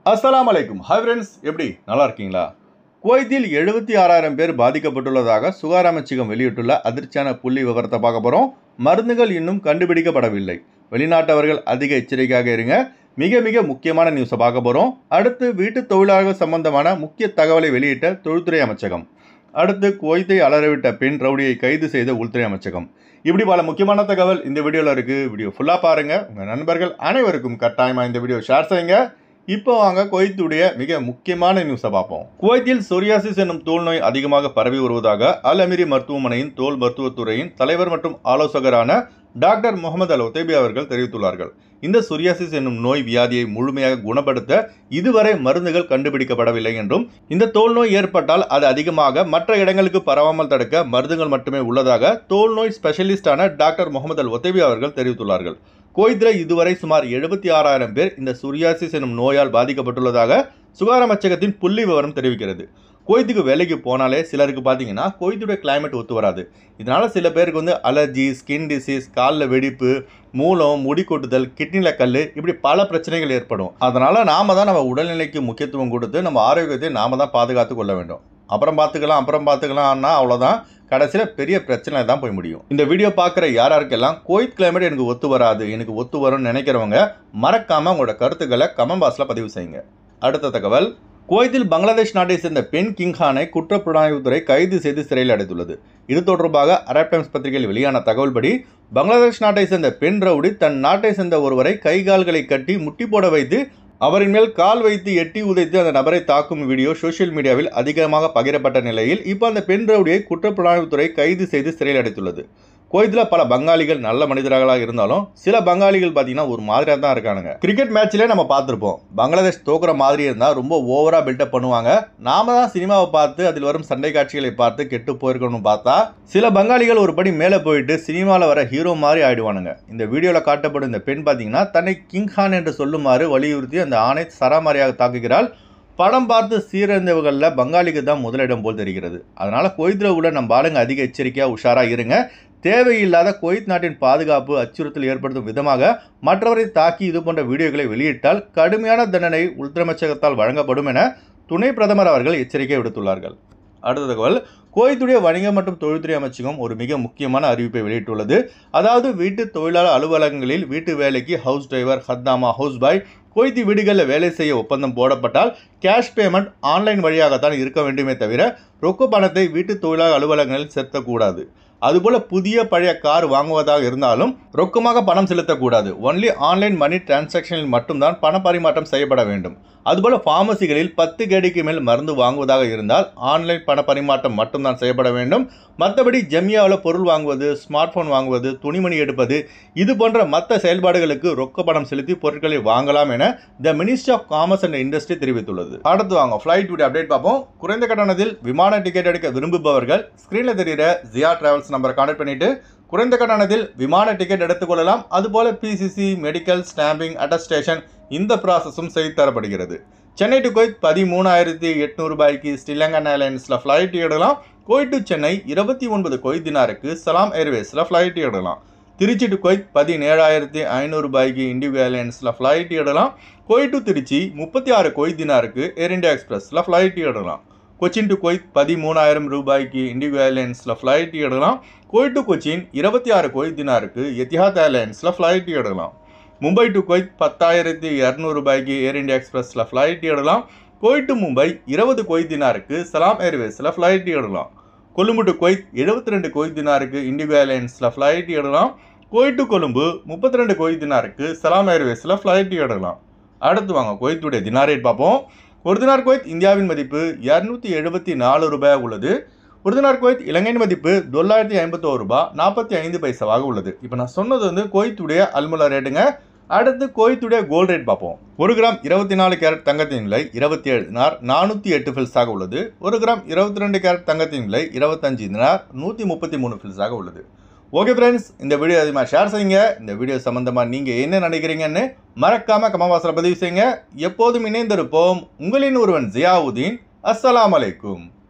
அஸ்ஸலாமு அலைக்கும். Hi friends, எப்படி நல்லா இருக்கீங்களா? குவைத்தில் 76,000 பேர் பாதிக்கப்பட்டுள்ளதாக சுகாதார அமைச்சகம் வெளியிட்டுள்ள அதிர்ச்சியான புள்ளி விவரத்தை பார்க்க போகிறோம். மருந்துகள் இன்னும் கண்டுபிடிக்கப்படவில்லை. வெளிநாட்டவர்கள் அதிக எச்சரிக்கையாக இருங்க. மிக மிக முக்கியமான நியூஸை பார்க்க போகிறோம். அடுத்து வீட்டு தொழிலாளர்கள் சம்பந்தமான முக்கிய தகவலை வெளியிட்ட தொழில்துறை அமைச்சகம். அடுத்து குவைத்தை அலறவிட்ட பெண் ரவுடியை கைது செய்த உள்துறை அமைச்சகம். இப்படி பல முக்கியமான தகவல் இந்த வீடியோவில் இருக்குது. வீடியோ ஃபுல்லாக பாருங்கள். உங்கள் நண்பர்கள் அனைவருக்கும் கட்டாயமாக இந்த வீடியோ ஷேர் செய்யுங்க. இப்போ வாங்க குவைத்துடைய மிக முக்கியமான நியூஸை பார்ப்போம். குவைத்தில் சொரியாசிஸ் என்னும் தோல் நோய் அதிகமாக பரவி வருவதாக அல் அமீரி மருத்துவமனையின் தோல் மருத்துவத்துறையின் தலைவர் மற்றும் ஆலோசகரான டாக்டர் முகமது அல் ஒத்தேபி அவர்கள் தெரிவித்துள்ளார்கள். இந்த சொரியாசிஸ் என்னும் நோய் வியாதியை முழுமையாக குணப்படுத்த இதுவரை மருந்துகள் கண்டுபிடிக்கப்படவில்லை என்றும், இந்த தோல் நோய் ஏற்பட்டால் அது அதிகமாக மற்ற இடங்களுக்கு பரவாமல் தடுக்க மருந்துகள் மட்டுமே உள்ளதாக தோல் நோய் ஸ்பெஷலிஸ்டான டாக்டர் முகமது அல் ஒத்தேபி அவர்கள் தெரிவித்துள்ளார்கள். குவைத்தில் இதுவரை சுமார் 76,000 பேர் இந்த சொரியாசிஸ் எனும் நோயால் பாதிக்கப்பட்டுள்ளதாக சுகாதார அமைச்சகத்தின் புள்ளி விவரம் தெரிவிக்கிறது. குவைத்துக்கு வேலைக்கு போனாலே சிலருக்கு பார்த்தீங்கன்னா குவைத்துடைய கிளைமேட் ஒத்து வராது. இதனால் சில பேருக்கு அலர்ஜி, ஸ்கின் டிசீஸ், காலில் வெடிப்பு, மூலம், முடி கொட்டுதல், கிட்னியில் கல், இப்படி பல பிரச்சனைகள் ஏற்படும். அதனால் நாம் தான் நம்ம உடல்நிலைக்கு முக்கியத்துவம் கொடுத்து நம்ம ஆரோக்கியத்தை நாம் தான் பாதுகாத்து கொள்ள வேண்டும். அப்புறம் பார்த்துக்கலாம்னா அவ்வளோதான், கடைசியில் பெரிய பிரச்சனை தான் போய் முடியும். இந்த வீடியோ பார்க்குற யாருக்கெல்லாம் குவைத் கிளைமேட் எனக்கு ஒத்து வராது, எனக்கு ஒத்து வரும்னு நினைக்கிறவங்க மறக்காமல் உங்களோட கருத்துக்களை கமெண்ட் பாக்ஸில் பதிவு செய்யுங்க. அடுத்த தகவல், குவைத்தில் பங்களாதேஷ் நாட்டை சேர்ந்த பெண் கிங்ஹானை குற்றப்புலனாய்வுத்துறை கைது செய்து சிறையில் அடைத்துள்ளது. இது தொடர்பாக அரப் டைம்ஸ் பத்திரிகையில் வெளியான தகவல்படி, பங்களாதேஷ் நாட்டை சேர்ந்த பெண் ரவுடி தன் நாட்டை சேர்ந்த ஒருவரை கை கால்களை கட்டி முட்டி போட வைத்து அவரின் மேல் கால் வைத்து எட்டி உதைத்து அந்த நபரை தாக்கும் வீடியோ சோசியல் மீடியாவில் அதிகமாக பகிரப்பட்ட நிலையில் இப்போ அந்த பெண் ரவுடியை குற்றப்புலனாய்வுத்துறை கைது செய்து சிறையில் அடைத்துள்ளது. குவைத்தில் பல பங்காளிகள் நல்ல மனிதர்களாக இருந்தாலும் சில பங்காளிகள் பார்த்தீங்கன்னா ஒரு மாதிரியாக தான் இருக்கானுங்க. கிரிக்கெட் மேட்ச்லேயே நம்ம பார்த்துருப்போம், பங்களாதேஷ் தோக்குற மாதிரி இருந்தால் ரொம்ப ஓவராக பில்டப் பண்ணுவாங்க. நாம தான் சினிமாவை பார்த்து அதில் வரும் சண்டை காட்சிகளை பார்த்து கெட்டு போயிருக்கணும்னு பார்த்தா சில பங்காளிகள் ஒரு படி மேலே போயிட்டு சினிமாவில் வர ஹீரோ மாதிரி ஆயிடுவானுங்க. இந்த வீடியோவில் காட்டப்படும் இந்த பெண் பார்த்தீங்கன்னா தன்னை கிங்ஹான் என்று சொல்லுமாறு வலியுறுத்தி அந்த ஆணை சராமாரியாக தாக்குகிறாள். படம் பார்த்து சீரழிந்தவர்களில் பங்காளிக்கு தான் முதலிடம் போல் தெரிகிறது. அதனால் குவைத்தில் உள்ள நம்ம ஆளுங்க அதிக எச்சரிக்கையாக உஷாராக இருங்க. தேவையில்லாத குவைத் நாட்டின் பாதுகாப்பு அச்சுறுத்தல் ஏற்படுத்தும் விதமாக மற்றவரை தாக்கி இது போன்ற வீடியோக்களை வெளியிட்டால் கடுமையான தண்டனை உள்துறை அமைச்சகத்தால் வழங்கப்படும் என துணை பிரதமர் அவர்கள் எச்சரிக்கை விடுத்துள்ளார்கள். அடுத்த தகவல், குவைத்துடைய வணிக மற்றும் தொழில்துறை அமைச்சகம் ஒரு மிக முக்கியமான அறிவிப்பை வெளியிட்டுள்ளது. அதாவது வீட்டு தொழிலாளர் அலுவலகங்களில் வீட்டு வேலைக்கு ஹவுஸ் டிரைவர், ஹத்தாமா, ஹவுஸ் பாய், குவைத்தி வீடுகளில் வேலை செய்ய ஒப்பந்தம் போடப்பட்டால் கேஷ் பேமெண்ட் ஆன்லைன் வழியாகத்தான் இருக்க வேண்டுமே தவிர ரொக்க பணத்தை வீட்டு தொழிலாளர் அலுவலகங்களில் செலுத்தக்கூடாது. அதுபோல் புதிய பழைய கார் வாங்குவதாக இருந்தாலும் ரொக்கமாக பணம் செலுத்தக்கூடாது. ஒன்லி ஆன்லைன் மணி டிரான்சாக்ஷனில் மட்டும்தான் பண பரிமாற்றம் செய்யப்பட வேண்டும். அதுபோல் ஃபார்மசிகளில் 10 கேடிக்கு மேல் மருந்து வாங்குவதாக இருந்தால் ஆன்லைன் பண பரிமாற்றம் மட்டும்தான் செய்யப்பட வேண்டும். மற்றபடி ஜெமியாவில் பொருள் வாங்குவது, ஸ்மார்ட் ஃபோன் வாங்குவது, துணிமணி எடுப்பது, இது போன்ற மற்ற செயல்பாடுகளுக்கு ரொக்க பணம் செலுத்தி பொருட்களை வாங்கலாம் என the ministry of commerce and industry தெரிவித்துள்ளது. அடுத்து வாங்க ஃப்ளைட் வீடியோ அப்டேட் பார்ப்போம். குறைந்த கட்டணத்தில் விமான டிக்கெட் எடுக்க விரும்புபவர்கள் ஸ்க்ரீனில் தெரிகிற ஜியா டிராவல்ஸ் நம்பரை கான்டாக்ட் பண்ணிட்டு குறைந்த கட்டணத்தில் விமான டிக்கெட் எடுத்துக்கொள்ளலாம். அதுபோல பிசிசி, மெடிக்கல், ஸ்டாம்பிங், அட்டஸ்டேஷன் இந்த ப்ராசஸும் செய்து தரப்படுகிறது. சென்னை டு குவைத் 13,800 ரூபாய்க்கு ஸ்ரீலங்கன் ஏர்லைன்ஸில் ஃப்ளைட் எடுக்கலாம். குவைத் டு சென்னை 29 குவைத் தினாருக்கு சலாம் ஏர்வேஸில் ஃப்ளைட் எடுக்கலாம். திருச்சி டு குவைத் 17,500 ரூபாய்க்கு இண்டிகோ ஏர்லைன்ஸில் ஃப்ளைட் எடுக்கலாம். குவைத் டு திருச்சி 36 குவைத் தினாருக்கு ஏர் இந்தியா எக்ஸ்பிரஸில் ஃப்ளைட் எடுக்கலாம். கொச்சின் டு குவைத் 13,000 ரூபாய்க்கு இண்டிகோ ஏர்லைன்ஸில் ஃப்ளைட் எடுக்கலாம். குவைத் டு கொச்சின் 26 குவைத் தினாருக்கு எத்திஹாத் ஏர்லைன்ஸில் ஃப்ளைட் எடுக்கலாம். மும்பை டு குவைத் 10,200 ரூபாய்க்கு ஏர் இந்தியா எக்ஸ்பிரஸில் ஃப்ளைட் எடுக்கலாம். குவைத் டு மும்பை 20 குவைத் தினாருக்கு சலாம் ஏர்வேஸில் ஃப்ளைட் எடுக்கலாம். கொழும்பு டு குவைத் 72 குவைத் தினாருக்கு இண்டிகோ ஏர்லைன்ஸில் ஃப்ளைட் எடுக்கலாம். குவைத் டு கொழும்பு 32 குவைத் தினாருக்கு சலாம் ஏர்வேஸில் ஃப்ளைட் எடுக்கலாம். அடுத்து வாங்க குவைத்துடைய தினார் ரேட் பார்ப்போம். ஒரு தினார் குவைத் இந்தியாவின் மதிப்பு 274 ரூபாய் உள்ளது. ஒரு தினார் குவைத் இலங்கையின் மதிப்பு $951.45 உள்ளது. இப்போ நான் சொன்னது குவைத்துடைய அல்முலா ரேட்டுங்க. அடுத்து குவைத்துடைய கோல்டு ரேட் பார்ப்போம். 1 கிராம் 24 கேரட் தங்கத்தின் விலை 27 தினார் 408 ஃபில்ஸாக உள்ளது. 1 கிராம் 22 கேரட் தங்கத்தின் விலை 25 தினார் 133 ஃபில்ஸாக உள்ளது. ஓகே ஃப்ரெண்ட்ஸ், இந்த வீடியோ அதிகமாக ஷேர் செய்யுங்க. இந்த வீடியோ சம்மந்தமாக நீங்கள் என்ன நினைக்கிறீங்கன்னு மறக்காமல் கமெண்ட் பாக்ஸில் பதிவு செய்யுங்க. எப்போதும் இணைந்திருப்போம். உங்களின் ஒருவன் ஜியாவுதீன். அஸ்ஸலாமு அலைக்கும்.